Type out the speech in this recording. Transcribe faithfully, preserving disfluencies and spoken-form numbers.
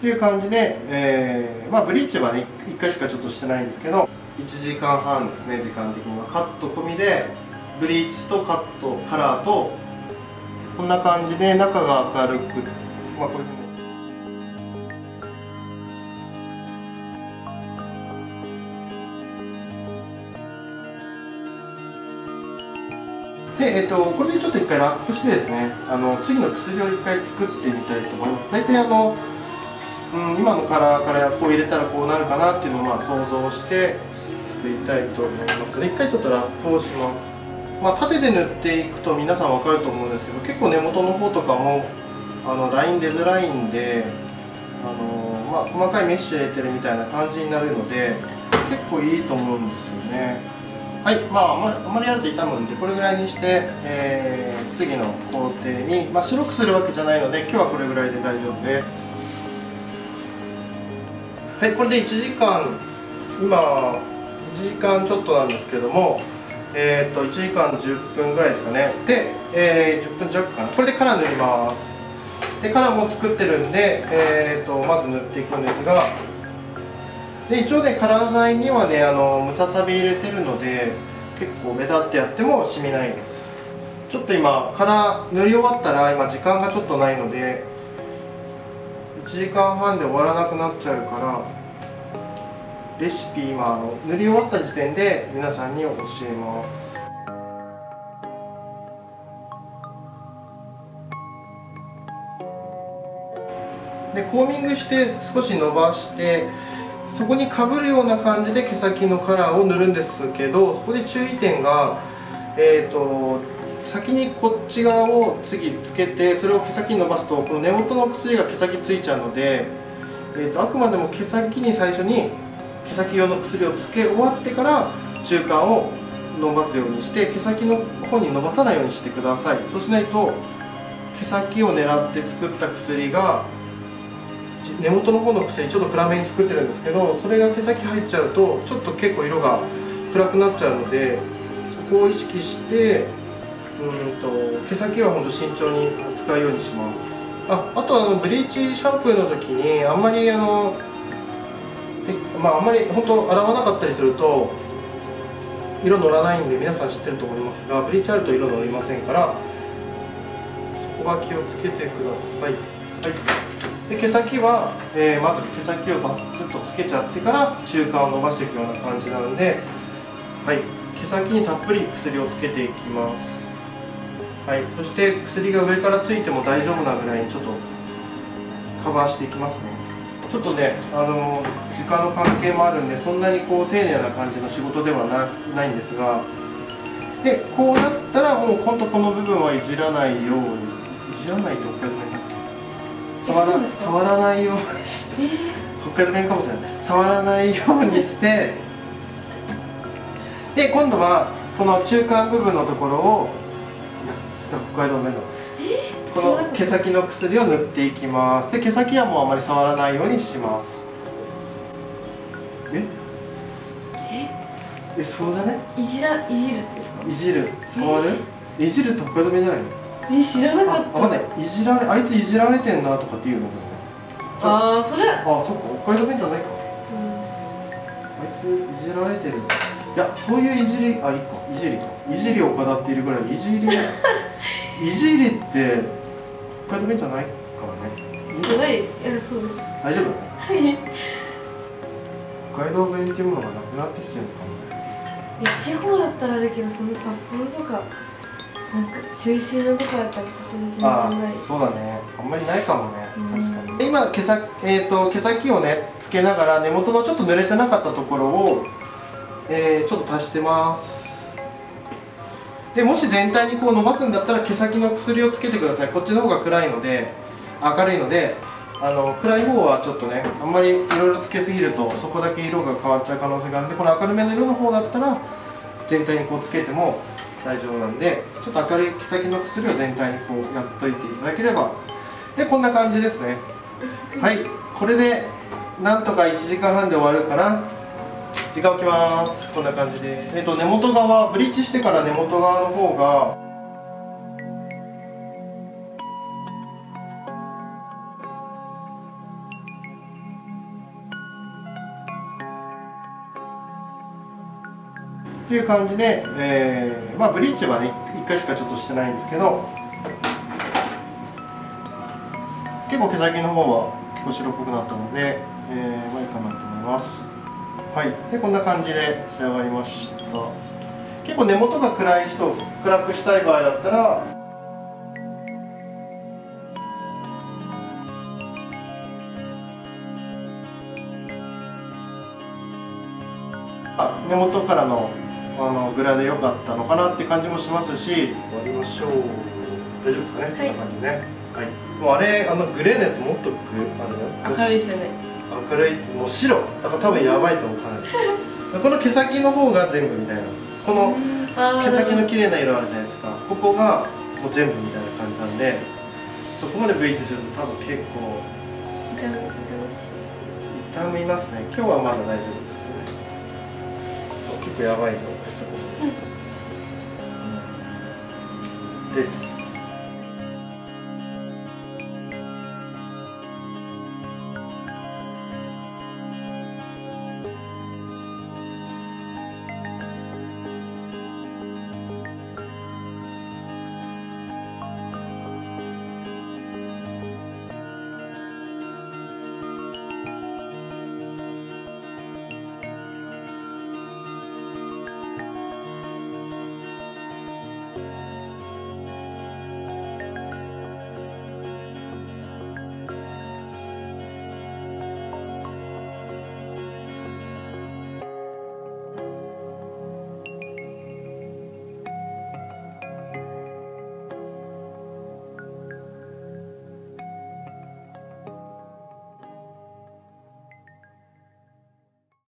っていう感じで、えーまあ、ブリーチはねいっかいしかちょっとしてないんですけど、いちじかんはんですね。時間的にはカット込みでブリーチとカットカラーとこんな感じで中が明るく、まあ、こういうふうにで、えー、とこれでちょっと一回ラップしてですね、あの次の薬を一回作ってみたいと思います。大体あの、うん、今のカラーからこう入れたらこうなるかなっていうのをまあ想像して作りたいと思いますので、一回ちょっとラップをします。まあ、縦で塗っていくと皆さん分かると思うんですけど、結構根元の方とかもあのライン出づらいんで、あの、まあ、細かいメッシュ入れてるみたいな感じになるので結構いいと思うんですよね。はい、まあ、あまり、あまりやると傷むんで、これぐらいにして、えー、次の工程に、まあ、白くするわけじゃないので、今日はこれぐらいで大丈夫です。はい、これでいちじかん、今、いちじかんちょっとなんですけども、えー、といちじかんじゅっぷんぐらいですかね。で、えー、じゅっぷん弱かな。これでカラー塗ります。で、カラーも作ってるんで、えー、とまず塗っていくんですが、で一応ね、カラー剤にはね、あのムササビ入れてるので結構目立ってやっても染みないです。ちょっと今カラー塗り終わったら、今時間がちょっとないのでいちじかんはんで終わらなくなっちゃうから、レシピ今あの塗り終わった時点で皆さんに教えます。でコーミングして少し伸ばして、そこにかぶるような感じで毛先のカラーを塗るんですけど、そこで注意点が、えーと先にこっち側を次つけて、それを毛先に伸ばすとこの根元の薬が毛先ついちゃうので、えーとあくまでも毛先に最初に毛先用の薬をつけ終わってから中間を伸ばすようにして、毛先の方に伸ばさないようにしてください。そうしないと毛先を狙って作った薬が根元の方の薬ちょっと暗めに作ってるんですけど、それが毛先入っちゃうとちょっと結構色が暗くなっちゃうので、そこを意識してうんと毛先はほんと慎重に使うようにします。ああとはあのブリーチシャンプーの時にあんまりあのえ、まあ、あんまり本当洗わなかったりすると色乗らないんで、皆さん知ってると思いますが、ブリーチあると色乗りませんから、そこは気をつけてください。はい、で毛先は、えー、まず毛先をバツッとつけちゃってから中間を伸ばしていくような感じなので、はい、毛先にたっぷり薬をつけていきます。はい、そして薬が上からついても大丈夫なぐらいにちょっとカバーしていきますね。ちょっとね、あの時間の関係もあるんで、そんなにこう丁寧な感じの仕事では な, ないんですが、でこうなったらもう今度この部分はいじらないように、いじらないと北海道弁触ら触らないようにして、北海道弁かもしれない、触らないようにしてで今度はこの中間部分のところを、いや北海道弁だ、この毛先の薬を塗っていきます。で毛先はもうあまり触らないようにします。ええそうじゃね、 いじらいじるんですか？ いじる、触る、いじるって北海道弁じゃないの？ え知らなかった。 あ、わかんない。いじられ、あいついじられてんなとかっていうの。 ああ、それ。 あ、そっか、北海道弁じゃないか。 うん、 あいついじられてる。いや、そういういじり、あ、いいか、いじりか。いじりを行っているぐらい、いじり。いじりって北海道弁じゃないからね。 じゃない、いや、そうです。 大丈夫だね。 はい。 北海道弁っていうものがなくなってきてるのかもね。 いや、地方だったらあるけど、その札幌とか。なんか中秋のとかだったら全然ない。 そうだね、あんまりないかもね、確かに。今毛先、えーと、毛先をねつけながら根元のちょっと濡れてなかったところを、えー、ちょっと足してます。でもし全体にこう伸ばすんだったら毛先の薬をつけてください。こっちの方が暗いので、明るいので、あの暗い方はちょっとね、あんまりいろいろつけすぎるとそこだけ色が変わっちゃう可能性があるので、この明るめの色の方だったら全体にこうつけても大丈夫なんで、ちょっと明るい毛先の薬を全体にこうやっといていただければ、でこんな感じですね。はい、これでなんとかいちじかんはんで終わるかな。時間置きます。こんな感じで、えっと根元側、ブリーチしてから根元側の方がっていう感じで、えー、まあブリーチはねいっかいしかちょっとしてないんですけど、結構毛先の方は結構白っぽくなったので、えー、まあいいかなと思います。はい、でこんな感じで仕上がりました。結構根元が暗い人、暗くしたい場合だったら根元からのあのグラで良かったのかなっていう感じもしますし、終わりましょう。大丈夫ですかね、こんな感じね。はい、もうあれ、あのグレーのやつもっとグあれだよ、 明るいですよね。 明るい、もう白だから多分やばいと思う。かなりこの毛先の方が全部みたいな、この毛先の綺麗な色あるじゃないですか、ここがもう全部みたいな感じなんで、そこまでブリーチすると多分結構痛みますね。今日はまだ大丈夫ですけどね。結構やばい状態です、うん、です。